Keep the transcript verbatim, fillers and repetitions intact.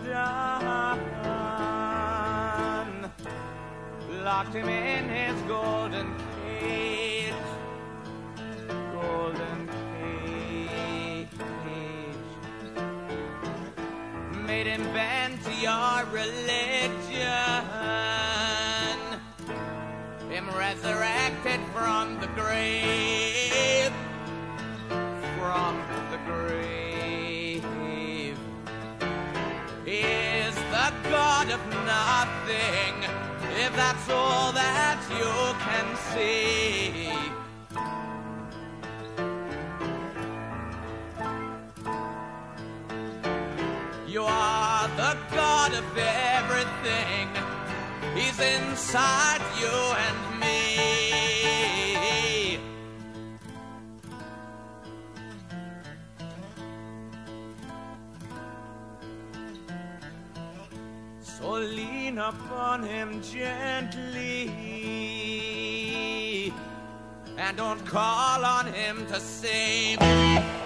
done. Locked him in his golden cage, golden cage. Made him bend to your religion. Him resurrected from the grave, from the grave. He is the God of nothing, if that's all that you can see. You are the God of everything. He's inside you and me. So lean upon him gently, and don't call on him to save.